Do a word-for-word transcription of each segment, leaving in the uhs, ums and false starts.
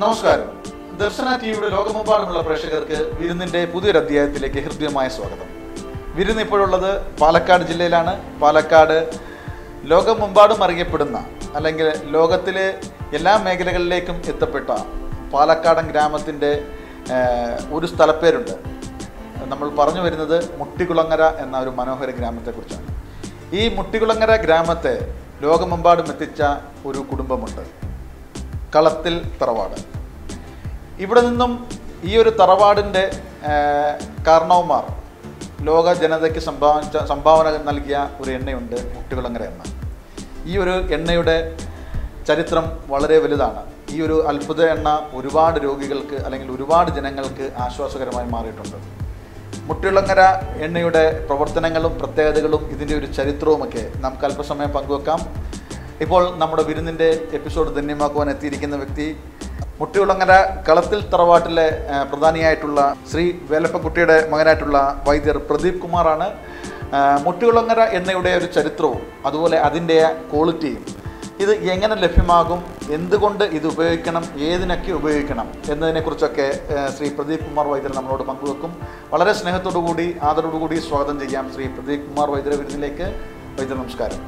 നമസ്കാരം. ദർശന ടിവിയുടെ ലോകമെമ്പാടുമുള്ള പ്രേക്ഷകർക്ക് വിരുന്നിന്റെ പുതിയൊരു അധ്യായത്തിലേക്ക് ഹൃദ്യമായ സ്വാഗതം. വിരുന്ന് ഇപ്പോഴുള്ളത് പാലക്കാട് ജില്ലയിലാണ്. പാലക്കാട് ലോകമെമ്പാടും അറിയപ്പെടുന്ന അല്ലെങ്കിൽ ലോകത്തിലെ എല്ലാ മേഖലകളിലേക്കും എത്തപ്പെട്ട പാലക്കാടൻ ഗ്രാമത്തിൻ്റെ ഒരു സ്ഥലപ്പേരുണ്ട്. നമ്മൾ പറഞ്ഞു വരുന്നത് മുട്ടികുളങ്ങര എന്ന ഒരു മനോഹര ഗ്രാമത്തെക്കുറിച്ചാണ്. ഈ മുട്ടികുളങ്ങര ഗ്രാമത്തെ ലോകമെമ്പാടും എത്തിച്ച ഒരു കുടുംബമുണ്ട്, കളത്തിൽ തറവാട്. ഇവിടെ നിന്നും ഈ ഒരു തറവാടിൻ്റെ കാരണവന്മാർ ലോക ജനതയ്ക്ക് സംഭാവിച്ച സംഭാവന നൽകിയ ഒരു എണ്ണയുണ്ട്, മുട്ടികുളങ്ങര എണ്ണ. ഈ ഒരു എണ്ണയുടെ ചരിത്രം വളരെ വലുതാണ്. ഈ ഒരു അത്ഭുത എണ്ണ ഒരുപാട് രോഗികൾക്ക് അല്ലെങ്കിൽ ഒരുപാട് ജനങ്ങൾക്ക് ആശ്വാസകരമായി മാറിയിട്ടുണ്ട്. മുട്ടികുളങ്ങര എണ്ണയുടെ പ്രവർത്തനങ്ങളും പ്രത്യേകതകളും ഇതിൻ്റെ ഒരു ചരിത്രവുമൊക്കെ നമുക്ക് അല്പസമയം പങ്കുവെക്കാം. ഇപ്പോൾ നമ്മുടെ വിരുന്നിൻ്റെ എപ്പിസോഡ് ധന്യമാക്കുവാൻ എത്തിയിരിക്കുന്ന വ്യക്തി മുട്ടികുളങ്ങര കളത്തിൽ തറവാട്ടിലെ പ്രധാനിയായിട്ടുള്ള ശ്രീ വേലപ്പക്കുട്ടിയുടെ മകനായിട്ടുള്ള വൈദ്യർ പ്രദീപ് കുമാറാണ്. മുട്ടികുളങ്ങര എണ്ണയുടെ ഒരു ചരിത്രവും അതുപോലെ അതിൻ്റെ ക്വാളിറ്റിയും, ഇത് എങ്ങനെ ലഭ്യമാകും, എന്തുകൊണ്ട് ഇത് ഉപയോഗിക്കണം, ഏതിനൊക്കെ ഉപയോഗിക്കണം എന്നതിനെക്കുറിച്ചൊക്കെ ശ്രീ പ്രദീപ് കുമാർ വൈദ്യർ നമ്മളോട് പങ്കുവെക്കും. വളരെ സ്നേഹത്തോടു കൂടി ആദരവോടു കൂടി സ്വാഗതം ചെയ്യാം ശ്രീ പ്രദീപ് കുമാർ വൈദ്യരെ വിരുന്നിലേക്ക്. വൈദ്യർ നമസ്കാരം.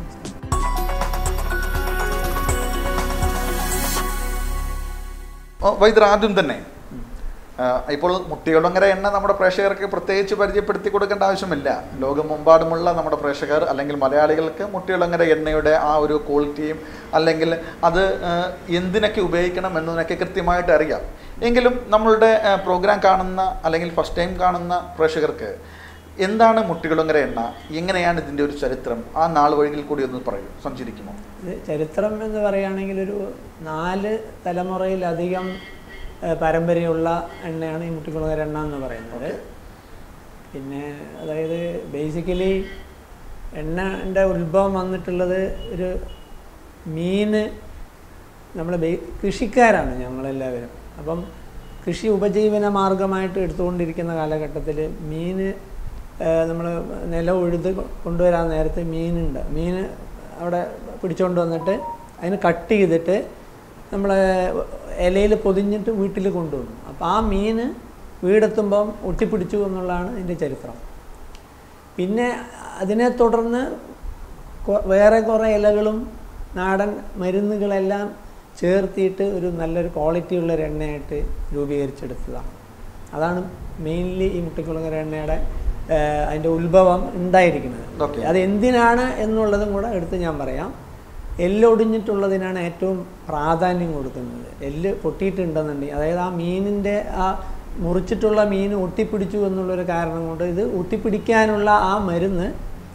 വൈദ്യർ, ആദ്യം തന്നെ ഇപ്പോൾ മുട്ടികുളങ്ങര എണ്ണ നമ്മുടെ പ്രേക്ഷകർക്ക് പ്രത്യേകിച്ച് പരിചയപ്പെടുത്തി കൊടുക്കേണ്ട ആവശ്യമില്ല. ലോകമെമ്പാടുമുള്ള നമ്മുടെ പ്രേക്ഷകർ അല്ലെങ്കിൽ മലയാളികൾക്ക് മുട്ടികുളങ്ങര എണ്ണയുടെ ആ ഒരു ക്വാളിറ്റിയും അല്ലെങ്കിൽ അത് എന്തിനൊക്കെ ഉപയോഗിക്കണം എന്നതിനൊക്കെ കൃത്യമായിട്ട് അറിയാം. എങ്കിലും നമ്മളുടെ പ്രോഗ്രാം കാണുന്ന അല്ലെങ്കിൽ ഫസ്റ്റ് ടൈം കാണുന്ന പ്രേക്ഷകർക്ക് എന്താണ് മുട്ടികുളങ്ങര എണ്ണ, എങ്ങനെയാണ് ഇതിൻ്റെ ഒരു ചരിത്രം, ആ നാൾ വഴികളിൽ കൂടി ഒന്ന് പറയൂ, സഞ്ചരിക്കുമോ? ചരിത്രം എന്ന് പറയുകയാണെങ്കിൽ ഒരു നാല് തലമുറയിലധികം പാരമ്പര്യമുള്ള എണ്ണയാണ് ഈ മുട്ടികുളങ്ങര എണ്ണ എന്ന് പറയുന്നത്. പിന്നെ അതായത് ബേസിക്കലി എണ്ണൻ്റെ ഉത്ഭവം വന്നിട്ടുള്ളത് ഒരു മീന്, നമ്മൾ കൃഷിക്കാരാണ് ഞങ്ങളെല്ലാവരും. അപ്പം കൃഷി ഉപജീവന മാർഗമായിട്ട് എടുത്തുകൊണ്ടിരിക്കുന്ന കാലഘട്ടത്തിൽ മീന് നമ്മൾ നില ഉഴുത് കൊണ്ടുവരാൻ നേരത്തെ മീനുണ്ട്, മീൻ അവിടെ പിടിച്ചുകൊണ്ട് വന്നിട്ട് അതിന് കട്ട് ചെയ്തിട്ട് നമ്മൾ ഇലയിൽ പൊതിഞ്ഞിട്ട് വീട്ടിൽ കൊണ്ടുവന്നു. അപ്പോൾ ആ മീൻ വീടെത്തുമ്പം ഒട്ടിപ്പിടിച്ചു എന്നുള്ളതാണ് ഇതിൻ്റെ ചരിത്രം. പിന്നെ അതിനെ തുടർന്ന് വേറെ കുറേ ഇലകളും നാടൻ മരുന്നുകളെല്ലാം ചേർത്തിയിട്ട് ഒരു നല്ലൊരു ക്വാളിറ്റിയുള്ളൊരു എണ്ണയായിട്ട് രൂപീകരിച്ചെടുത്തതാണ്. അതാണ് മെയിൻലി ഈ മുട്ടികുളങ്ങര എണ്ണയുടെ അതിൻ്റെ ഉത്ഭവം ഉണ്ടായിരിക്കുന്നത്. അത് എന്തിനാണ് എന്നുള്ളതും കൂടെ എടുത്ത് ഞാൻ പറയാം. എല്ല് ഒടിഞ്ഞിട്ടുള്ളതിനാണ് ഏറ്റവും പ്രാധാന്യം കൊടുക്കുന്നത്. എല്ല് പൊട്ടിയിട്ടുണ്ടെന്നുണ്ടെങ്കിൽ, അതായത് ആ മീനിൻ്റെ ആ മുറിച്ചിട്ടുള്ള മീൻ ഒട്ടിപ്പിടിച്ചു എന്നുള്ളൊരു കാരണം കൊണ്ട് ഇത് ഒട്ടിപ്പിടിക്കാനുള്ള ആ മരുന്ന്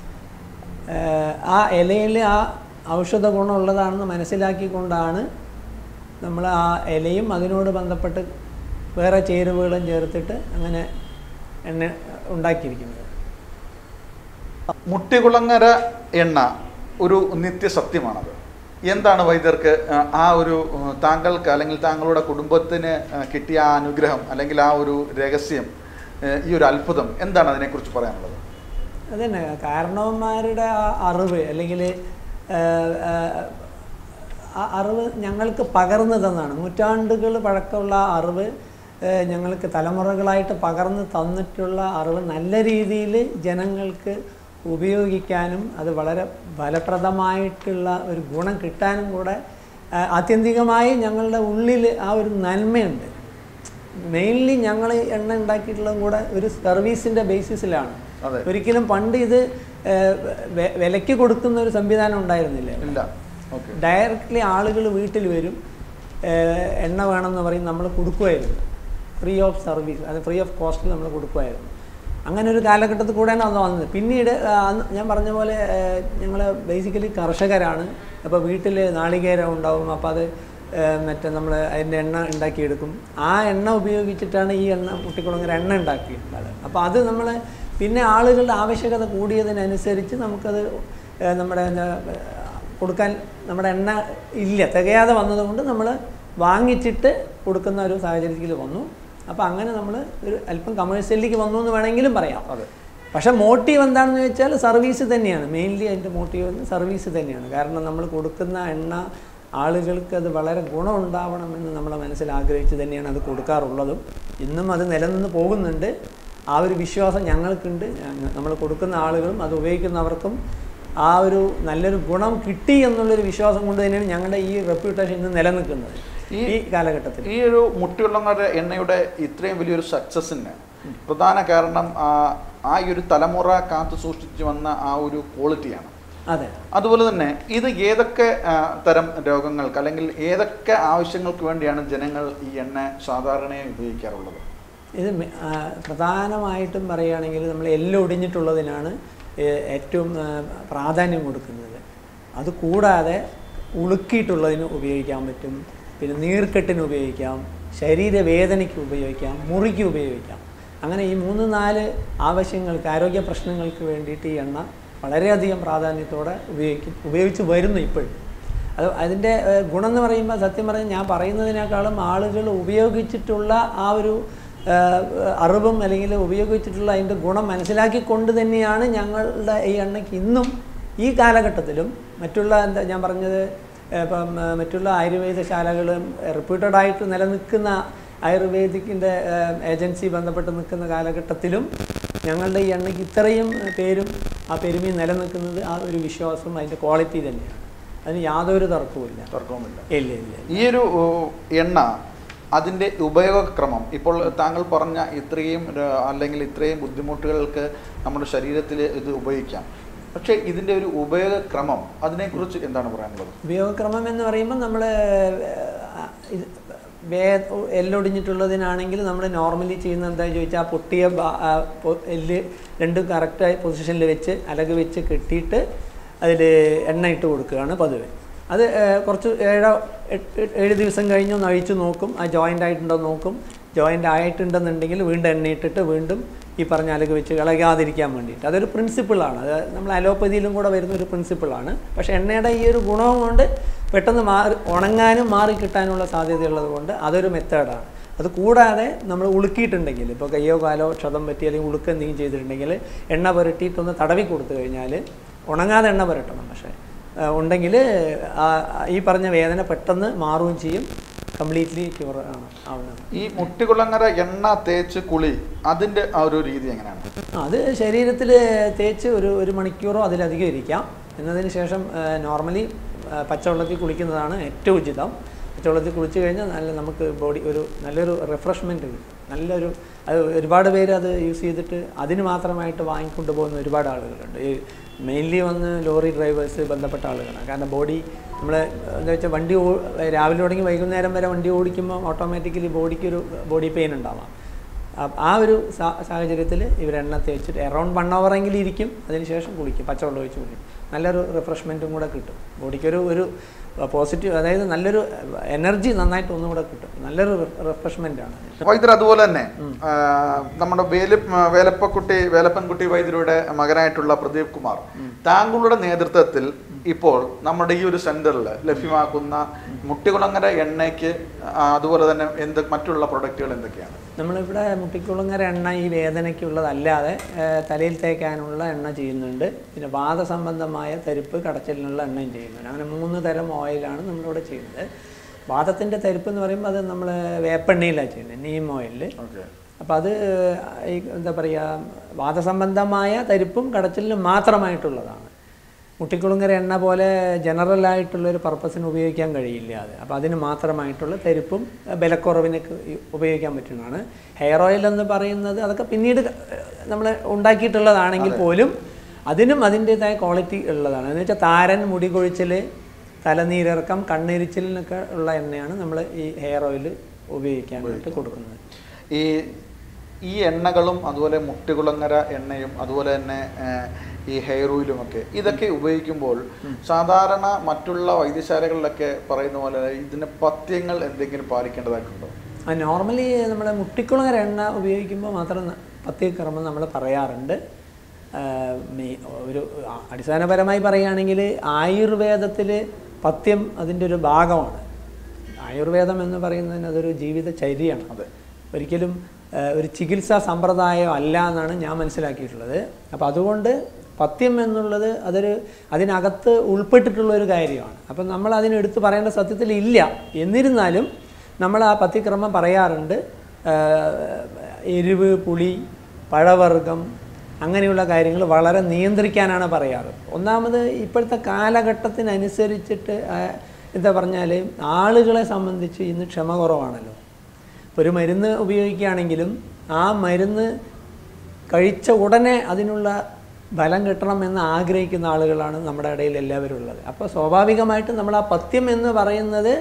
ആ ഇലയിൽ ആ ഔഷധ ഗുണമുള്ളതാണെന്ന് മനസ്സിലാക്കിക്കൊണ്ടാണ് നമ്മൾ ആ ഇലയും അതിനോട് ബന്ധപ്പെട്ട് വേറെ ചേരുവകളും ചേർത്തിട്ട് അങ്ങനെ എണ്ണ ഉണ്ടാക്കിയിരിക്കുന്നത്. മുട്ടികുളങ്ങര എണ്ണ ഒരു നിത്യസത്യമാണത്. എന്താണ് വൈദ്യർക്ക് ആ ഒരു താങ്കൾക്ക് അല്ലെങ്കിൽ താങ്കളുടെ കുടുംബത്തിന് കിട്ടിയ ആ അനുഗ്രഹം അല്ലെങ്കിൽ ആ ഒരു രഹസ്യം, ഈ ഒരു അത്ഭുതം എന്താണ് അതിനെക്കുറിച്ച് പറയാനുള്ളത്? അതന്നെ, കാരണവന്മാരുടെ ആ അറിവ് അല്ലെങ്കിൽ ആ അറിവ് ഞങ്ങൾക്ക് പകർന്നു തന്നാണ്. നൂറ്റാണ്ടുകൾ പഴക്കമുള്ള ആ അറിവ് ഞങ്ങൾക്ക് തലമുറകളായിട്ട് പകർന്നു തന്നിട്ടുള്ള അറിവ് നല്ല രീതിയിൽ ജനങ്ങൾക്ക് ഉപയോഗിക്കാനും അത് വളരെ ഫലപ്രദമായിട്ടുള്ള ഒരു ഗുണം കിട്ടാനും കൂടെ ആത്യന്തികമായി ഞങ്ങളുടെ ഉള്ളിൽ ആ ഒരു നന്മയുണ്ട്. മെയിൻലി ഞങ്ങൾ എണ്ണ ഉണ്ടാക്കിയിട്ടുള്ളതും കൂടെ ഒരു സർവീസിൻ്റെ ബേസിസിലാണ്. ഒരിക്കലും പണ്ട് ഇത് വിലയ്ക്ക് കൊടുക്കുന്ന ഒരു സംവിധാനം ഉണ്ടായിരുന്നില്ല. ഡയറക്റ്റ്ലി ആളുകൾ വീട്ടിൽ വരും, എണ്ണ വേണമെന്ന് പറയും, നമ്മൾ കൊടുക്കുമായിരുന്നു. ഫ്രീ ഓഫ് സർവീസ്, അത് ഫ്രീ ഓഫ് കോസ്റ്റിൽ നമ്മൾ കൊടുക്കുമായിരുന്നു. അങ്ങനെ ഒരു കാലഘട്ടത്തിൽ കൂടെയാണ് അത് വന്നത്. പിന്നീട് ഞാൻ പറഞ്ഞ പോലെ ഞങ്ങൾ ബേസിക്കലി കർഷകരാണ്. അപ്പോൾ വീട്ടിൽ നാളികേരം ഉണ്ടാവും, അപ്പോൾ അത് മറ്റേ നമ്മൾ അതിൻ്റെ എണ്ണ ഉണ്ടാക്കിയെടുക്കും. ആ എണ്ണ ഉപയോഗിച്ചിട്ടാണ് ഈ എണ്ണ മുട്ടികുളങ്ങര എണ്ണ ഉണ്ടാക്കിയിട്ടുള്ളത്. അപ്പോൾ അത് നമ്മൾ പിന്നെ ആളുകളുടെ ആവശ്യകത കൂടിയതിനനുസരിച്ച് നമുക്കത് നമ്മുടെ കൊടുക്കാൻ നമ്മുടെ എണ്ണ ഇല്ല, തികയാതെ വന്നതുകൊണ്ട് നമ്മൾ വാങ്ങിച്ചിട്ട് കൊടുക്കുന്ന ഒരു സാഹചര്യത്തിൽ വന്നു. അപ്പോൾ അങ്ങനെ നമ്മൾ ഒരു അല്പം കമേഴ്സ്യലിലേക്ക് വന്നു എന്ന് വേണമെങ്കിലും പറയാം. പക്ഷേ മോട്ടീവ് എന്താണെന്ന് വെച്ചാൽ സർവീസ് തന്നെയാണ്. മെയിൻലി അതിൻ്റെ മോട്ടീവ് സർവീസ് തന്നെയാണ്. കാരണം നമ്മൾ കൊടുക്കുന്ന എണ്ണ ആളുകൾക്ക് അത് വളരെ ഗുണമുണ്ടാവണമെന്ന് നമ്മളെ മനസ്സിൽ ആഗ്രഹിച്ച് തന്നെയാണ് അത് കൊടുക്കാറുള്ളതും. ഇന്നും അത് നിലനിന്ന് പോകുന്നുണ്ട്. ആ ഒരു വിശ്വാസം ഞങ്ങൾക്കുണ്ട്. നമ്മൾ കൊടുക്കുന്ന ആളുകളും അത് ഉപയോഗിക്കുന്നവർക്കും ആ ഒരു നല്ലൊരു ഗുണം കിട്ടി എന്നുള്ളൊരു വിശ്വാസം കൊണ്ട് തന്നെയാണ് ഞങ്ങളുടെ ഈ റെപ്യൂട്ടേഷൻ ഇന്ന് നിലനിൽക്കുന്നത് ഈ കാലഘട്ടത്തിൽ. ഈ ഒരു മുട്ടിക്കുളങ്ങര എണ്ണയുടെ ഇത്രയും വലിയൊരു സക്സസിന് പ്രധാന കാരണം ആ ഈ ഒരു തലമുറ കാത്തു സൂക്ഷിച്ചു വന്ന ആ ഒരു ക്വാളിറ്റിയാണ്. അതെ. അതുപോലെ തന്നെ ഇത് ഏതൊക്കെ തരം രോഗങ്ങൾക്ക് അല്ലെങ്കിൽ ഏതൊക്കെ ആവശ്യങ്ങൾക്ക് വേണ്ടിയാണ് ജനങ്ങൾ ഈ എണ്ണ സാധാരണയായി ഉപയോഗിക്കാറുള്ളത്? ഇത് പ്രധാനമായിട്ടും പറയുകയാണെങ്കിൽ നമ്മൾ എല്ലാം ഒടിഞ്ഞിട്ടുള്ളതിനാണ് ഏറ്റവും പ്രാധാന്യം കൊടുക്കുന്നത്. അതുകൂടാതെ ഉളുക്കിയിട്ടുള്ളതിന് ഉപയോഗിക്കാൻ പറ്റും, പിന്നെ നീർക്കെട്ടിന് ഉപയോഗിക്കാം, ശരീരവേദനയ്ക്ക് ഉപയോഗിക്കാം, മുറിക്ക് ഉപയോഗിക്കാം. അങ്ങനെ ഈ മൂന്ന് നാല് ആവശ്യങ്ങൾക്ക്, ആരോഗ്യ പ്രശ്നങ്ങൾക്ക് വേണ്ടിയിട്ട് ഈ എണ്ണ വളരെയധികം പ്രാധാന്യത്തോടെ ഉപയോഗിക്കും ഉപയോഗിച്ച് വരുന്നു ഇപ്പോഴും. അത് അതിൻ്റെ ഗുണം എന്ന് പറയുമ്പോൾ സത്യം പറഞ്ഞാൽ ഞാൻ പറയുന്നതിനേക്കാളും ആളുകൾ ഉപയോഗിച്ചിട്ടുള്ള ആ ഒരു അറിവും അല്ലെങ്കിൽ ഉപയോഗിച്ചിട്ടുള്ള അതിൻ്റെ ഗുണം മനസ്സിലാക്കിക്കൊണ്ട് തന്നെയാണ് ഞങ്ങളുടെ ഈ എണ്ണയ്ക്ക് ഇന്നും ഈ കാലഘട്ടത്തിലും മറ്റുള്ള എന്താ ഞാൻ പറഞ്ഞത് ഇപ്പം മറ്റുള്ള ആയുർവേദശാലകളും റെപ്യൂട്ടഡായിട്ട് നിലനിൽക്കുന്ന ആയുർവേദിക്കിൻ്റെ ഏജൻസി ബന്ധപ്പെട്ട് നിൽക്കുന്ന കാലഘട്ടത്തിലും ഞങ്ങളുടെ ഈ എണ്ണയ്ക്ക് ഇത്രയും പേരും ആ പെരുമയും നിലനിൽക്കുന്നത് ആ ഒരു വിശ്വാസം അതിൻ്റെ ക്വാളിറ്റി തന്നെയാണ്. അതിന് യാതൊരു തർക്കവുമില്ല തർക്കവുമില്ല ഇല്ല ഇല്ല ഈ ഒരു എണ്ണ അതിൻ്റെ ഉപയോഗക്രമം ഇപ്പോൾ താങ്കൾ പറഞ്ഞ ഇത്രയും അല്ലെങ്കിൽ ഇത്രയും ബുദ്ധിമുട്ടുകൾക്ക് നമ്മുടെ ശരീരത്തിൽ ഇത് ഉപയോഗിക്കാം. പക്ഷേ ഇതിൻ്റെ ഒരു ഉപയോഗക്രമം അതിനെക്കുറിച്ച് എന്താണ് പറയാനുള്ളത്? ഉപയോഗക്രമം എന്ന് പറയുമ്പോൾ നമ്മൾ വേ എല്ലൊടിഞ്ഞിട്ടുള്ളതിനാണെങ്കിൽ നമ്മൾ നോർമലി ചെയ്യുന്നത് എന്താണെന്ന് ചോദിച്ചാൽ പൊട്ടിയ എല്ല് രണ്ടും കറക്റ്റായി പൊസിഷനിൽ വെച്ച് അലക് വെച്ച് കെട്ടിയിട്ട് അതിൽ എണ്ണ ഇട്ട് കൊടുക്കുകയാണ് പതിവ്. അത് കുറച്ച് ഏഴോ ഏഴ് ദിവസം കഴിഞ്ഞ് ഒന്ന് അഴിച്ചു നോക്കും, ആ ജോയിൻ്റ് ആയിട്ടുണ്ടോ നോക്കും. ജോയിൻ്റ് ആയിട്ടുണ്ടെന്നുണ്ടെങ്കിൽ വീണ്ടും എണ്ണ ഇട്ടിട്ട് വീണ്ടും ഈ പറഞ്ഞ അലക് വെച്ച് കളയാതിരിക്കാൻ വേണ്ടിയിട്ട് അതൊരു പ്രിൻസിപ്പിളാണ്. അത് നമ്മൾ അലോപ്പതിയിലും കൂടെ വരുന്നൊരു പ്രിൻസിപ്പിളാണ്. പക്ഷേ എണ്ണയുടെ ഈ ഒരു ഗുണവും കൊണ്ട് പെട്ടെന്ന് മാറി ഉണങ്ങാനും മാറി കിട്ടാനുള്ള സാധ്യതയുള്ളത് കൊണ്ട് അതൊരു മെത്തേഡാണ്. അത് കൂടാതെ നമ്മൾ ഉളുക്കിയിട്ടുണ്ടെങ്കിൽ ഇപ്പോൾ കയ്യോ കാലോ ക്ഷതം പറ്റി അല്ലെങ്കിൽ ഉളുക്ക് എന്തെങ്കിലും ചെയ്തിട്ടുണ്ടെങ്കിൽ എണ്ണ പുരട്ടിയിട്ടൊന്ന് തടവി കൊടുത്തു കഴിഞ്ഞാൽ ഉണങ്ങാതെ എണ്ണ പുരട്ടണം. പക്ഷേ ഉണ്ടെങ്കിൽ ഈ പറഞ്ഞ വേദന പെട്ടെന്ന് മാറുകയും ചെയ്യും, കംപ്ലീറ്റ്ലി ക്യൂർ ആണ് ആവുന്നത്. ഈ മുട്ടിക്കുളങ്ങര എണ്ണ തേച്ച് കുളി അതിൻ്റെ ആ ഒരു രീതി എങ്ങനെയാണ്? അത് ശരീരത്തിൽ തേച്ച് ഒരു ഒരു മണിക്കൂറോ അതിലധികം ഇരിക്കാം. എന്നതിന് ശേഷം നോർമലി പച്ചവെള്ളത്തിൽ കുളിക്കുന്നതാണ് ഏറ്റവും ഉചിതം. പച്ചവെള്ളത്തിൽ കുളിച്ച് കഴിഞ്ഞാൽ നല്ല നമുക്ക് ബോഡി ഒരു നല്ലൊരു റിഫ്രഷ്മെൻറ്റ് കിട്ടും. നല്ലൊരു അത് ഒരുപാട് പേര് അത് യൂസ് ചെയ്തിട്ട് അതിന് മാത്രമായിട്ട് വാങ്ങിക്കൊണ്ട് പോകുന്ന ഒരുപാട് ആളുകളുണ്ട്. ഈ മെയിൻലി വന്ന് ലോറി ഡ്രൈവേഴ്സ് ബന്ധപ്പെട്ട ആളുകളാണ്. കാരണം ബോഡി നമ്മൾ എന്താ വെച്ചാൽ വണ്ടി രാവിലെ തുടങ്ങി വൈകുന്നേരം വരെ വണ്ടി ഓടിക്കുമ്പോൾ ഓട്ടോമാറ്റിക്കലി ബോഡിക്കൊരു ബോഡി പെയിൻ ഉണ്ടാവാം. ആ ഒരു സാഹചര്യത്തിൽ ഇവരെണ്ണ തേച്ചിട്ട് എറൗണ്ട് വൺ അവറെങ്കിലും ഇരിക്കും, അതിനുശേഷം കുളിക്കും, പച്ചവെള്ളം ഒഴിച്ച് കുളിക്കും. നല്ലൊരു റിഫ്രഷ്മെൻറ്റും കൂടെ കിട്ടും ബോഡിക്കൊരു ഒരു പോസിറ്റീവ്, അതായത് നല്ലൊരു എനർജി നന്നായിട്ട് ഒന്നും കൂടെ കിട്ടും. നല്ലൊരു റിഫ്രഷ്മെൻ്റാണ്. വൈദ്യർ അതുപോലെ തന്നെ നമ്മുടെ വേല വേലപ്പക്കുട്ടി വേലപ്പൻകുട്ടി വൈദ്യരുടെ മകനായിട്ടുള്ള പ്രദീപ് കുമാർ, താങ്കളുടെ നേതൃത്വത്തിൽ ഇപ്പോൾ നമ്മുടെ ഈ ഒരു സെന്ററിൽ ലഭ്യമാക്കുന്ന മുട്ടിക്കുളങ്ങര എണ്ണയ്ക്ക് അതുപോലെ തന്നെ എന്ത് മറ്റുള്ള പ്രൊഡക്റ്റുകൾ എന്തൊക്കെയാണ്? നമ്മളിവിടെ മുട്ടിക്കുളങ്ങര എണ്ണ ഈ വേദനയ്ക്കുള്ളതല്ലാതെ തലയിൽ തേക്കാനുള്ള എണ്ണ ചെയ്യുന്നുണ്ട്. പിന്നെ വാതസംബന്ധമായ തരിപ്പ് കടച്ചിലിനുള്ള എണ്ണയും ചെയ്യുന്നുണ്ട്. അങ്ങനെ മൂന്ന് തരം ഓയിലാണ് നമ്മളിവിടെ ചെയ്യുന്നത്. വാതത്തിൻ്റെ തരിപ്പ് എന്ന് പറയുമ്പോൾ അത് നമ്മൾ വേപ്പെണ്ണയിലാണ് ചെയ്യുന്നത്, നീം ഓയിലിൽ. അപ്പോൾ അത് ഈ എന്താ പറയുക, വാതസംബന്ധമായ തരിപ്പും കടച്ചിലിനും മാത്രമായിട്ടുള്ളതാണ്. മുട്ടിക്കുളങ്ങര എണ്ണ പോലെ ജനറലായിട്ടുള്ളൊരു പർപ്പസിന് ഉപയോഗിക്കാൻ കഴിയില്ല അത്. അപ്പോൾ അതിന് മാത്രമായിട്ടുള്ള തരിപ്പും ബലക്കുറവിനൊക്കെ ഉപയോഗിക്കാൻ പറ്റുന്നതാണ്. ഹെയർ ഓയിൽ എന്ന് പറയുന്നത് അതൊക്കെ പിന്നീട് നമ്മൾ ഉണ്ടാക്കിയിട്ടുള്ളതാണെങ്കിൽ പോലും അതിനും അതിൻ്റേതായ ക്വാളിറ്റി ഉള്ളതാണ്. എന്ന് വെച്ചാൽ താരൻ, മുടി കൊഴിച്ചിൽ, തലനീരിറക്കം, കണ്ണെരിച്ചിലിനൊക്കെ ഉള്ള എണ്ണയാണ് നമ്മൾ ഈ ഹെയർ ഓയിൽ ഉപയോഗിക്കാനായിട്ട് കൊടുക്കുന്നത്. ഈ ഈ എണ്ണകളും അതുപോലെ മുട്ടിക്കുളങ്ങര എണ്ണയും അതുപോലെ തന്നെ ഈ ഹെയർ ഓയിലുമൊക്കെ ഇതൊക്കെ ഉപയോഗിക്കുമ്പോൾ സാധാരണ മറ്റുള്ള വൈദ്യശാലകളിലൊക്കെ പറയുന്ന പോലെ ഇതിന് പഥ്യങ്ങൾ എന്തെങ്കിലും പാലിക്കേണ്ടതായിട്ടുണ്ടോ? നോർമലി നമ്മുടെ മുട്ടിക്കുളങ്ങര എണ്ണ ഉപയോഗിക്കുമ്പോൾ മാത്രം പഥ്യക്രമം നമ്മൾ പറയാറുണ്ട്. ഒരു അടിസ്ഥാനപരമായി പറയുകയാണെങ്കിൽ ആയുർവേദത്തിൽ പഥ്യം അതിൻ്റെ ഒരു ഭാഗമാണ്. ആയുർവേദം എന്ന് പറയുന്നതിന് അതൊരു ജീവിതചര്യയാണ്. അത് ഒരിക്കലും ഒരു ചികിത്സാ സമ്പ്രദായം അല്ല എന്നാണ് ഞാൻ മനസ്സിലാക്കിയിട്ടുള്ളത്. അപ്പോൾ അതുകൊണ്ട് പഥ്യം എന്നുള്ളത് അതൊരു അതിനകത്ത് ഉൾപ്പെട്ടിട്ടുള്ളൊരു കാര്യമാണ്. അപ്പം നമ്മൾ അതിനെടുത്ത് പറയേണ്ട സത്യത്തിൽ ഇല്ല. എന്നിരുന്നാലും നമ്മൾ ആ പഥ്യക്രമം പറയാറുണ്ട്. എരിവ്, പുളി, പഴവർഗ്ഗം അങ്ങനെയുള്ള കാര്യങ്ങൾ വളരെ നിയന്ത്രിക്കാനാണ് പറയാറ്. ഒന്നാമത് ഇപ്പോഴത്തെ കാലഘട്ടത്തിനനുസരിച്ചിട്ട് എന്താ പറഞ്ഞാൽ ആളുകളെ സംബന്ധിച്ച് ഇന്ന് ക്ഷമ കുറവാണല്ലോ. ഒരു മരുന്ന് ഉപയോഗിക്കുകയാണെങ്കിലും ആ മരുന്ന് കഴിച്ച ഉടനെ അതിനുള്ള ഫലം കിട്ടണമെന്ന് ആഗ്രഹിക്കുന്ന ആളുകളാണ് നമ്മുടെ ഇടയിൽ എല്ലാവരും ഉള്ളത്. അപ്പോൾ സ്വാഭാവികമായിട്ടും നമ്മൾ ആ പഥ്യം എന്ന് പറയുന്നത്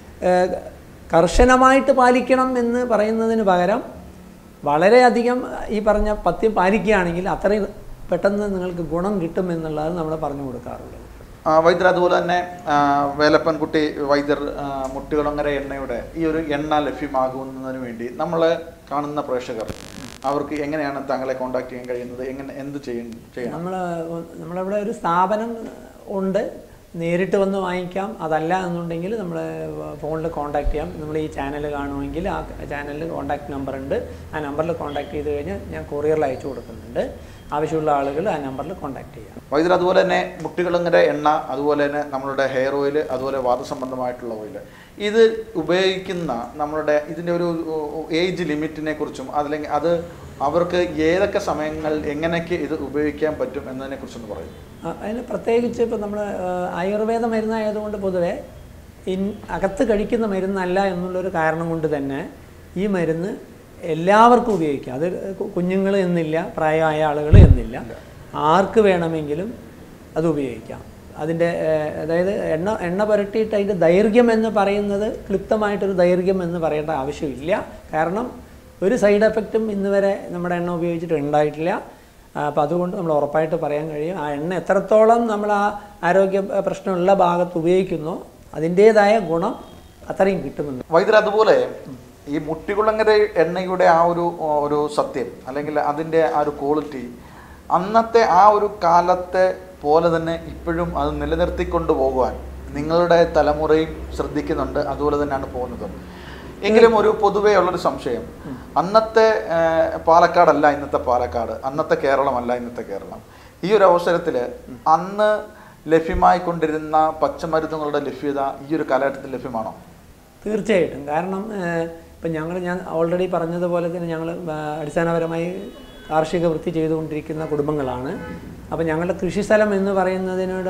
കർശനമായിട്ട് പാലിക്കണം എന്ന് പറയുന്നതിന് പകരം വളരെയധികം ഈ പറഞ്ഞ പഥ്യം പാലിക്കുകയാണെങ്കിൽ അത്രയും പെട്ടെന്ന് നിങ്ങൾക്ക് ഗുണം കിട്ടും എന്നുള്ളത് നമ്മൾ പറഞ്ഞു കൊടുക്കാറുള്ളത്. വൈദ്യർ അതുപോലെ തന്നെ വേലപ്പൻകുട്ടി വൈദ്യർ മുട്ടുകുളങ്ങര എണ്ണയുടെ ഈ ഒരു എണ്ണ ലഭ്യമാകുന്നതിന് വേണ്ടി നമ്മൾ കാണുന്ന പ്രേക്ഷകർ അവർക്ക് എങ്ങനെയാണ് താങ്കളെ കോൺടാക്ട് ചെയ്യാൻ കഴിയുന്നത്? എങ്ങനെ എന്ത് ചെയ്യണം? നമ്മൾ നമ്മളിവിടെ ഒരു സ്ഥാപനം ഉണ്ട്, നേരിട്ട് വന്ന് വാങ്ങിക്കാം. അതല്ല എന്നുണ്ടെങ്കിൽ നമ്മൾ ഫോണിൽ കോൺടാക്ട് ചെയ്യാം. നമ്മൾ ഈ ചാനൽ കാണുമെങ്കിൽ ആ ചാനലിൽ കോൺടാക്ട് നമ്പർ ഉണ്ട്. ആ നമ്പറിൽ കോൺടാക്ട് ചെയ്ത് കഴിഞ്ഞാൽ ഞാൻ കൊറിയറിൽ അയച്ചു കൊടുക്കുന്നുണ്ട്. ആവശ്യമുള്ള ആളുകൾ ആ നമ്പറിൽ കോൺടാക്ട് ചെയ്യാം. വൈദ്യുതി അതുപോലെ തന്നെ മുട്ടുകുളങ്ങര എണ്ണ, അതുപോലെ തന്നെ നമ്മളുടെ ഹെയർ ഓയിൽ, അതുപോലെ വാതസംബന്ധമായിട്ടുള്ള ഓയിൽ, ഇത് ഉപയോഗിക്കുന്ന നമ്മളുടെ ഇതിൻ്റെ ഒരു ഏജ് ലിമിറ്റിനെ കുറിച്ചും അതല്ലെങ്കിൽ അത് അവർക്ക് ഏതൊക്കെ സമയങ്ങൾ എങ്ങനെയൊക്കെ ഇത് ഉപയോഗിക്കാൻ പറ്റും എന്നതിനെ കുറിച്ചൊന്ന് പറയും. അതിന് പ്രത്യേകിച്ച് ഇപ്പോൾ നമ്മൾ ആയുർവേദ മരുന്നായതുകൊണ്ട് പൊതുവെ ഇൻ അകത്ത് കഴിക്കുന്ന മരുന്നല്ല എന്നുള്ളൊരു കാരണം കൊണ്ട് തന്നെ ഈ മരുന്ന് എല്ലാവർക്കും ഉപയോഗിക്കാം. അത് കുഞ്ഞുങ്ങൾ എന്നില്ല, പ്രായമായ ആളുകൾ എന്നില്ല, ആർക്ക് വേണമെങ്കിലും അത് ഉപയോഗിക്കാം. അതിൻ്റെ അതായത് എണ്ണ എണ്ണ പുരട്ടിയിട്ട് അതിൻ്റെ ദൈർഘ്യം എന്ന് പറയുന്നത് ക്ലിപ്തമായിട്ടൊരു ദൈർഘ്യം എന്ന് പറയേണ്ട ആവശ്യമില്ല. കാരണം ഒരു സൈഡ് എഫക്റ്റും ഇന്ന് വരെ നമ്മുടെ എണ്ണ ഉപയോഗിച്ചിട്ട് ഉണ്ടായിട്ടില്ല. അപ്പോൾ അതുകൊണ്ട് നമ്മൾ ഉറപ്പായിട്ട് പറയാൻ കഴിയും ആ എണ്ണ എത്രത്തോളം നമ്മൾ ആ ആരോഗ്യ പ്രശ്നമുള്ള ഭാഗത്ത് ഉപയോഗിക്കുന്നോ അതിൻ്റേതായ ഗുണം അത്രയും കിട്ടുന്നുണ്ട്. വൈദ്യുതി അതുപോലെ ഈ മുട്ടികുളങ്ങര എണ്ണയുടെ ആ ഒരു ഒരു സത്യം അല്ലെങ്കിൽ അതിൻ്റെ ആ ഒരു ക്വാളിറ്റി അന്നത്തെ ആ ഒരു കാലത്തെ പോലെ തന്നെ ഇപ്പോഴും അത് നിലനിർത്തിക്കൊണ്ട് പോകുവാൻ നിങ്ങളുടെ തലമുറയും ശ്രദ്ധിക്കുന്നുണ്ട്. അതുപോലെ തന്നെയാണ് പോകുന്നത്. എങ്കിലും ഒരു പൊതുവേ ഉള്ളൊരു സംശയം, അന്നത്തെ പാലക്കാടല്ല ഇന്നത്തെ പാലക്കാട്, അന്നത്തെ കേരളമല്ല ഇന്നത്തെ കേരളം. ഈ ഒരു അവസരത്തിൽ അന്ന് ലഭ്യമായിക്കൊണ്ടിരുന്ന പച്ചമരുന്നുകളുടെ ലഭ്യത ഈ ഒരു കാലഘട്ടത്തിൽ ലഭ്യമാണോ? തീർച്ചയായിട്ടും. കാരണം ഇപ്പം ഞങ്ങൾ ഞാൻ ഓൾറെഡി പറഞ്ഞതുപോലെ തന്നെ ഞങ്ങൾ അടിസ്ഥാനപരമായി കാർഷിക വൃത്തി ചെയ്തുകൊണ്ടിരിക്കുന്ന കുടുംബങ്ങളാണ്. അപ്പം ഞങ്ങളുടെ കൃഷിസ്ഥലം എന്ന് പറയുന്നതിനോട്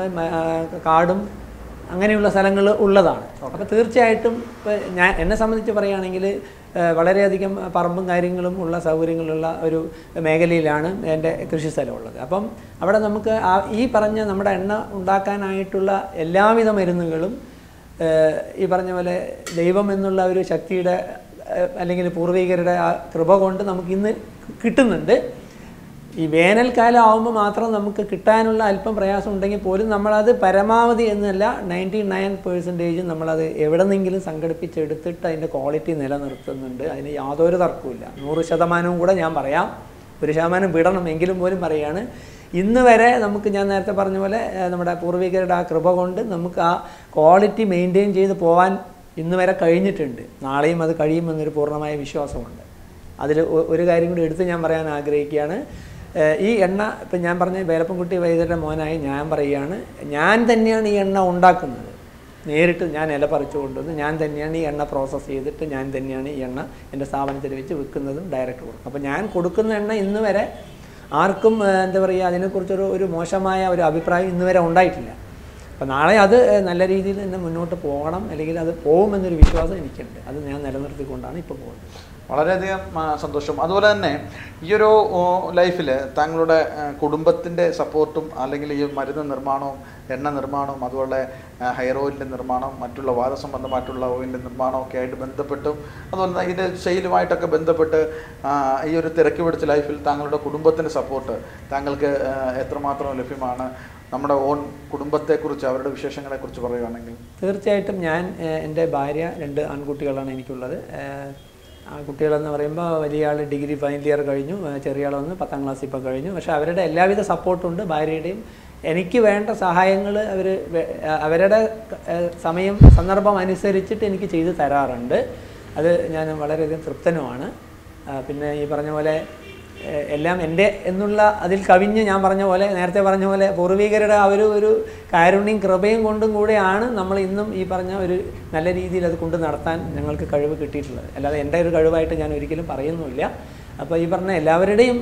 കാടും അങ്ങനെയുള്ള സ്ഥലങ്ങൾ ഉള്ളതാണ്. അപ്പോൾ തീർച്ചയായിട്ടും ഇപ്പോൾ ഞാൻ എന്നെ സംബന്ധിച്ച് പറയുകയാണെങ്കിൽ വളരെയധികം പറമ്പും കാര്യങ്ങളും ഉള്ള സൗകര്യങ്ങളുള്ള ഒരു മേഖലയിലാണ് എൻ്റെ കൃഷിസ്ഥലം ഉള്ളത്. അപ്പം അവിടെ നമുക്ക് ആ ഈ പറഞ്ഞ നമ്മുടെ എണ്ണ ഉണ്ടാക്കാനായിട്ടുള്ള എല്ലാവിധ മരുന്നുകളും ഈ പറഞ്ഞ പോലെ ദൈവം എന്നുള്ള ഒരു ശക്തിയുടെ അല്ലെങ്കിൽ പൂർവികരുടെ ആ കൃപ കൊണ്ട് നമുക്കിന്ന് കിട്ടുന്നുണ്ട്. ഈ വേനൽക്കാലം ആകുമ്പോൾ മാത്രം നമുക്ക് കിട്ടാനുള്ള അല്പം പ്രയാസം ഉണ്ടെങ്കിൽ പോലും നമ്മളത് പരമാവധി എന്നല്ല നയൻറ്റി നയൻ പേഴ്സൻറ്റേജും നമ്മളത് എവിടെ നിന്നെങ്കിലും സംഘടിപ്പിച്ചെടുത്തിട്ട് അതിൻ്റെ ക്വാളിറ്റി നിലനിർത്തുന്നുണ്ട്. അതിന് യാതൊരു തർക്കവുമില്ല. നൂറ് ശതമാനവും കൂടെ ഞാൻ പറയാം, ഒരു ശതമാനം വിടണം എങ്കിലും പോലും പറയുകയാണ്. ഇന്ന് വരെ നമുക്ക് ഞാൻ നേരത്തെ പറഞ്ഞ പോലെ നമ്മുടെ പൂർവികരുടെ ആ കൃപ കൊണ്ട് നമുക്ക് ആ ക്വാളിറ്റി മെയിൻറ്റെയിൻ ചെയ്ത് പോകാൻ ഇന്ന് വരെ കഴിഞ്ഞിട്ടുണ്ട്. നാളെയും അത് കഴിയുമെന്നൊരു പൂർണ്ണമായ വിശ്വാസമുണ്ട്. അതിൽ ഒരു കാര്യം കൂടി എടുത്ത് ഞാൻ പറയാൻ ആഗ്രഹിക്കുകയാണ്. ഈ എണ്ണ ഇപ്പം ഞാൻ പറഞ്ഞ വേലപ്പൻകുട്ടി വൈദ്യരുടെ മോനായി ഞാൻ പറയുകയാണ്, ഞാൻ തന്നെയാണ് ഈ എണ്ണ ഉണ്ടാക്കുന്നത്. നേരിട്ട് ഞാൻ ഇല പറിച്ചു കൊണ്ടുവന്ന് ഞാൻ തന്നെയാണ് ഈ എണ്ണ പ്രോസസ്സ് ചെയ്തിട്ട് ഞാൻ തന്നെയാണ് ഈ എണ്ണ എൻ്റെ സ്ഥാപനത്തിൽ വെച്ച് വിൽക്കുന്നതും ഡയറക്റ്റ് കൊടുക്കും. അപ്പോൾ ഞാൻ കൊടുക്കുന്ന എണ്ണ ഇന്ന് വരെ ആർക്കും എന്താ പറയുക അതിനെക്കുറിച്ചൊരു ഒരു മോശമായ ഒരു അഭിപ്രായം ഇന്ന് വരെ ഉണ്ടായിട്ടില്ല. അപ്പോൾ നാളെ അത് നല്ല രീതിയിൽ തന്നെ മുന്നോട്ട് പോകണം, അല്ലെങ്കിൽ അത് പോകുമെന്നൊരു വിശ്വാസം എനിക്കുണ്ട്. അത് ഞാൻ നിലനിർത്തിക്കൊണ്ടാണ് ഇപ്പോൾ പോകുന്നത്. വളരെയധികം സന്തോഷം. അതുപോലെ തന്നെ ഈ ഒരു ലൈഫിൽ താങ്കളുടെ കുടുംബത്തിൻ്റെ സപ്പോർട്ടും അല്ലെങ്കിൽ ഈ മരുന്ന് നിർമ്മാണവും എണ്ണ നിർമ്മാണവും അതുപോലെ ഹെയർ ഓയിലിൻ്റെ നിർമ്മാണവും മറ്റുള്ള വാതസംബന്ധമായിട്ടുള്ള ഓയിലിൻ്റെ നിർമ്മാണവും ഒക്കെ ആയിട്ട് ബന്ധപ്പെട്ടും അതുപോലെ തന്നെ ഇതിൻ്റെ സെയിലുമായിട്ടൊക്കെ ബന്ധപ്പെട്ട് ഈ ഒരു തിരക്ക് പിടിച്ച ലൈഫിൽ താങ്കളുടെ കുടുംബത്തിൻ്റെ സപ്പോർട്ട് താങ്കൾക്ക് എത്രമാത്രം ലഭ്യമാണ്? നമ്മുടെ ഓൺ കുടുംബത്തെക്കുറിച്ച് അവരുടെ വിശേഷങ്ങളെക്കുറിച്ച് പറയുകയാണെങ്കിൽ. തീർച്ചയായിട്ടും ഞാൻ എൻ്റെ ഭാര്യ, രണ്ട് ആൺകുട്ടികളാണ് എനിക്കുള്ളത്. ആ കുട്ടികളെന്ന് പറയുമ്പോൾ വലിയ ആൾ ഡിഗ്രി ഫൈനൽ ഇയർ കഴിഞ്ഞു, ചെറിയ ആൾ വന്ന് പത്താം ക്ലാസ് ഇപ്പോൾ കഴിഞ്ഞു. പക്ഷേ അവരുടെ എല്ലാവിധ സപ്പോർട്ടുണ്ട്. ഭാര്യയുടെയും എനിക്ക് വേണ്ട സഹായങ്ങൾ അവർ അവരുടെ സമയം സന്ദർഭം അനുസരിച്ചിട്ട് എനിക്ക് ചെയ്തു തരാറുണ്ട്. അത് ഞാൻ വളരെയധികം തൃപ്തനുമാണ്. പിന്നെ ഈ പറഞ്ഞ പോലെ എല്ലാം എൻ്റെ എന്നുള്ള അതിൽ കവിഞ്ഞ് ഞാൻ പറഞ്ഞ പോലെ നേരത്തെ പറഞ്ഞ പോലെ പൂർവികരുടെ ആ ഒരു ഒരു കാരുണ്യം കൃപയും കൊണ്ടും കൂടെയാണ് നമ്മൾ ഇന്നും ഈ പറഞ്ഞ ഒരു നല്ല രീതിയിൽ അത് കൊണ്ട് നടത്താൻ ഞങ്ങൾക്ക് കഴിവ് കിട്ടിയിട്ടുള്ളത്. അല്ലാതെ എൻ്റെ ഒരു കഴിവായിട്ട് ഞാൻ ഒരിക്കലും പറയുന്നുമില്ല. അപ്പോൾ ഈ പറഞ്ഞ എല്ലാവരുടെയും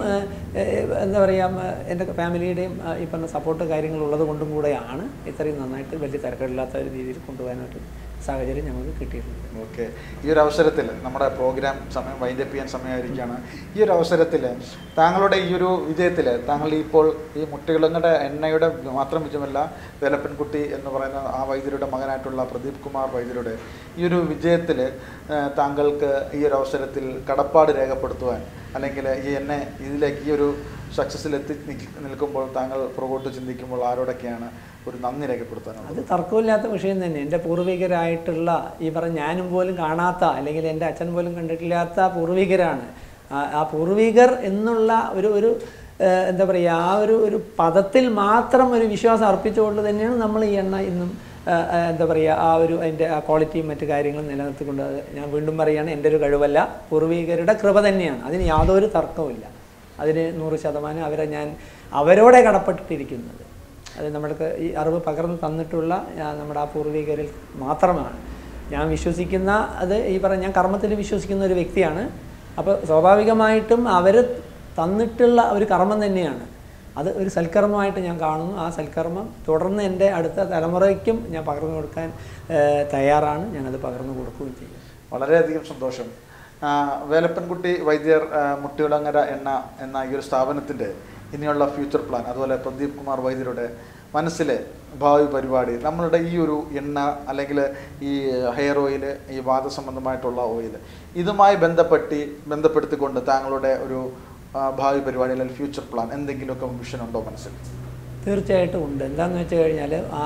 എന്താ പറയുക എൻ്റെ ഫാമിലിയുടെയും ഈ പറഞ്ഞ സപ്പോർട്ട് കാര്യങ്ങളുള്ളത് കൊണ്ടും കൂടെയാണ് ഇത്രയും നന്നായിട്ട് വലിയ തിരക്കില്ലാത്ത ഒരു രീതിയിൽ കൊണ്ടുപോകാനായിട്ട് സാഹചര്യം ഞങ്ങൾക്ക് കിട്ടിയിട്ടുണ്ട്. ഓക്കെ, ഈ ഒരു അവസരത്തിൽ നമ്മുടെ പ്രോഗ്രാം സമയം വൈൻഡപ്പ് ചെയ്യാൻ സമയമായിരിക്കുകയാണ്. ഈ ഒരു അവസരത്തിൽ താങ്കളുടെ ഈ ഒരു വിജയത്തിൽ താങ്കൾ ഇപ്പോൾ ഈ മുട്ടികളുടെ എണ്ണയുടെ മാത്രം വിജയമല്ല, വേലപ്പൻകുട്ടി എന്ന് പറയുന്ന ആ വൈദ്യരുടെ മകനായിട്ടുള്ള പ്രദീപ് കുമാർ വൈദ്യരുടെ ഈ ഒരു വിജയത്തിൽ താങ്കൾക്ക് ഈ ഒരു അവസരത്തിൽ കടപ്പാട് രേഖപ്പെടുത്തുവാൻ അല്ലെങ്കിൽ ഈ എന്നെ ഇതിലേക്ക് ഈ ഒരു സക്സസ്സിൽ എത്തി നിൽക്കുമ്പോൾ താങ്കൾ പുറകോട്ട് ചിന്തിക്കുമ്പോൾ ആരോടൊക്കെയാണ് ഒരു നന്ദി രേഖപ്പെടുത്താനുള്ളത്? അത് തർക്കമില്ലാത്ത വിഷയം തന്നെ. എൻ്റെ പൂർവികരായിട്ടുള്ള ഈ പറഞ്ഞ ഞാനും പോലും കാണാത്ത അല്ലെങ്കിൽ എൻ്റെ അച്ഛൻ പോലും കണ്ടിട്ടില്ലാത്ത പൂർവികരാണ്. ആ പൂർവികർ എന്നുള്ള ഒരു ഒരു എന്താ പറയുക ആ ഒരു ഒരു പദത്തിൽ മാത്രം ഒരു വിശ്വാസം അർപ്പിച്ചുകൊണ്ട് തന്നെയാണ് നമ്മൾ ഈ എണ്ണ ഇന്നും എന്താ പറയുക ആ ഒരു അതിൻ്റെ ആ ക്വാളിറ്റിയും മറ്റു കാര്യങ്ങളും നിലനിർത്തിക്കൊണ്ട് ഞാൻ വീണ്ടും പറയുകയാണ് എൻ്റെ ഒരു കഴിവല്ല, പൂർവികരുടെ കൃപ തന്നെയാണ്. അതിന് യാതൊരു തർക്കവുമില്ല. അതിന് നൂറ് ശതമാനം അവരെ ഞാൻ അവരോടെ കടപ്പെട്ടിരിക്കുന്നത്. അത് നമ്മൾക്ക് ഈ അറിവ് പകർന്നു തന്നിട്ടുള്ള നമ്മുടെ ആ പൂർവികരിൽ മാത്രമാണ് ഞാൻ വിശ്വസിക്കുന്ന. അത് ഈ പറഞ്ഞ ഞാൻ കർമ്മത്തിൽ വിശ്വസിക്കുന്ന ഒരു വ്യക്തിയാണ്. അപ്പോൾ സ്വാഭാവികമായിട്ടും അവർ തന്നിട്ടുള്ള ഒരു കർമ്മം തന്നെയാണ്. അത് ഒരു സൽക്കർമ്മമായിട്ട് ഞാൻ കാണുന്നു. ആ സൽക്കർമ്മം തുടർന്ന് എൻ്റെ അടുത്ത തലമുറയ്ക്കും ഞാൻ പകർന്നു കൊടുക്കാൻ തയ്യാറാണ്. ഞാനത് പകർന്നു കൊടുക്കുകയും ചെയ്യും. വളരെയധികം സന്തോഷം. വേലപ്പൻകുട്ടി വൈദ്യർ മുട്ടികുളങ്ങര എണ്ണ എന്ന ഈ ഒരു സ്ഥാപനത്തിൻ്റെ ഇനിയുള്ള ഫ്യൂച്ചർ പ്ലാൻ, അതുപോലെ പ്രദീപ് കുമാർ വൈദ്യരുടെ മനസ്സിലെ ഭാവി പരിപാടി, നമ്മളുടെ ഈ ഒരു എണ്ണ അല്ലെങ്കിൽ ഈ ഹെയർ ഓയിൽ, ഈ വാദസംബന്ധമായിട്ടുള്ള ഓയിൽ, ഇതുമായി ബന്ധപ്പെട്ട് ബന്ധപ്പെടുത്തിക്കൊണ്ട് താങ്കളുടെ ഒരു ഭാവി പരിപാടി അല്ലെങ്കിൽ ഫ്യൂച്ചർ പ്ലാൻ എന്തെങ്കിലുമൊക്കെ വിഷൻ ഉണ്ടോ മനസ്സിൽ? തീർച്ചയായിട്ടും ഉണ്ട്. എന്താണെന്ന് വെച്ച് കഴിഞ്ഞാൽ ആ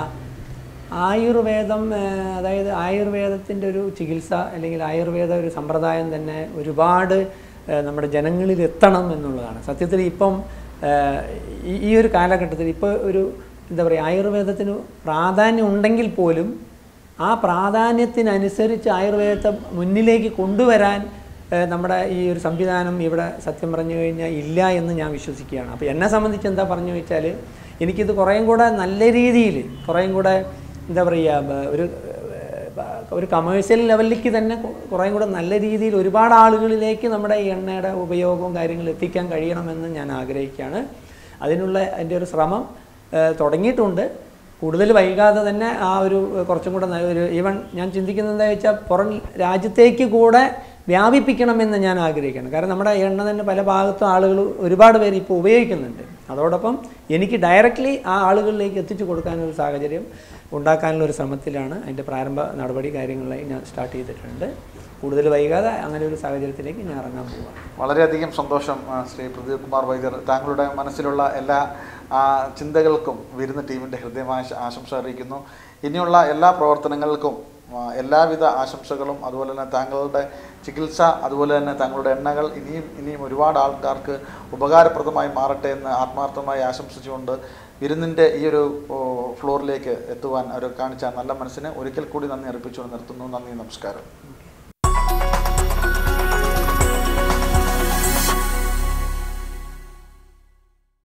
ആയുർവേദം, അതായത് ആയുർവേദത്തിൻ്റെ ഒരു ചികിത്സ അല്ലെങ്കിൽ ആയുർവേദ ഒരു സമ്പ്രദായം തന്നെ ഒരുപാട് നമ്മുടെ ജനങ്ങളിൽ എത്തണം എന്നുള്ളതാണ്. സത്യത്തിൽ ഇപ്പം ഈ ഒരു കാലഘട്ടത്തിൽ ഇപ്പോൾ ഒരു എന്താ പറയുക ആയുർവേദത്തിന് പ്രാധാന്യം ഉണ്ടെങ്കിൽ പോലും ആ പ്രാധാന്യത്തിനനുസരിച്ച് ആയുർവേദത്തെ മുന്നിലേക്ക് കൊണ്ടുവരാൻ നമ്മുടെ ഈ ഒരു സംവിധാനം ഇവിടെ സത്യം പറഞ്ഞു കഴിഞ്ഞാൽ ഇല്ല എന്ന് ഞാൻ വിശ്വസിക്കുകയാണ്. അപ്പോൾ എന്നെ സംബന്ധിച്ച് എന്താ പറഞ്ഞു വെച്ചാൽ എനിക്കിത് കുറേയും കൂടെ നല്ല രീതിയിൽ കുറേയും കൂടെ എന്താ പറയുക ഒരു ഒരു കമേഴ്ഷ്യൽ ലെവലിലേക്ക് തന്നെ കുറേയും കൂടെ നല്ല രീതിയിൽ ഒരുപാട് ആളുകളിലേക്ക് നമ്മുടെ ഈ എണ്ണയുടെ ഉപയോഗവും കാര്യങ്ങളും എത്തിക്കാൻ കഴിയണമെന്ന് ഞാൻ ആഗ്രഹിക്കുകയാണ്. അതിനുള്ള എൻ്റെ ഒരു ശ്രമം തുടങ്ങിയിട്ടുണ്ട്. കൂടുതൽ വൈകാതെ തന്നെ ആ ഒരു കുറച്ചും കൂടെ ഒരു ഈവൻ ഞാൻ ചിന്തിക്കുന്നത് എന്താ വെച്ചാൽ പുറം രാജ്യത്തേക്ക് കൂടെ വ്യാപിപ്പിക്കണമെന്ന് ഞാൻ ആഗ്രഹിക്കുകയാണ്. കാരണം നമ്മുടെ എണ്ണ തന്നെ പല ഭാഗത്തും ആളുകൾ ഒരുപാട് പേര് ഇപ്പോൾ ഉപയോഗിക്കുന്നുണ്ട്. അതോടൊപ്പം എനിക്ക് ഡയറക്റ്റ്ലി ആ ആളുകളിലേക്ക് എത്തിച്ചു കൊടുക്കാനൊരു സാഹചര്യം ഉണ്ടാക്കാനുള്ള ഒരു ശ്രമത്തിലാണ്. അതിൻ്റെ പ്രാരംഭ നടപടി കാര്യങ്ങളിലായി ഞാൻ സ്റ്റാർട്ട് ചെയ്തിട്ടുണ്ട്. കൂടുതൽ വൈകാതെ അങ്ങനെ ഒരു സാഹചര്യത്തിലേക്ക് ഞാൻ ഇറങ്ങാൻ പോവുകയാണ്. വളരെയധികം സന്തോഷം ശ്രീ പ്രദീപ് കുമാർ വൈദ്യർ. താങ്കളുടെ മനസ്സിലുള്ള എല്ലാ ചിന്തകൾക്കും വിരുന്ന് ടീമിൻ്റെ ഹൃദയമായ ആശംസ അറിയിക്കുന്നു. ഇനിയുള്ള എല്ലാ പ്രവർത്തനങ്ങൾക്കും എല്ലാവിധ ആശംസകളും, അതുപോലെ തന്നെ താങ്കളുടെ ചികിത്സ, അതുപോലെ തന്നെ താങ്കളുടെ എണ്ണകൾ ഇനിയും ഇനിയും ഒരുപാട് ആൾക്കാർക്ക് ഉപകാരപ്രദമായി മാറട്ടെ എന്ന് ആത്മാർത്ഥമായി ആശംസിച്ചുകൊണ്ട് വിരുന്നിൻ്റെ ഈ ഒരു ഫ്ലോറിലേക്ക് എത്തുവാൻ അവർ കാണിച്ച നല്ല മനസ്സിന് ഒരിക്കൽ കൂടി നന്ദി അർപ്പിച്ചുകൊണ്ട് നിർത്തുന്നു. നന്ദി, നമസ്കാരം.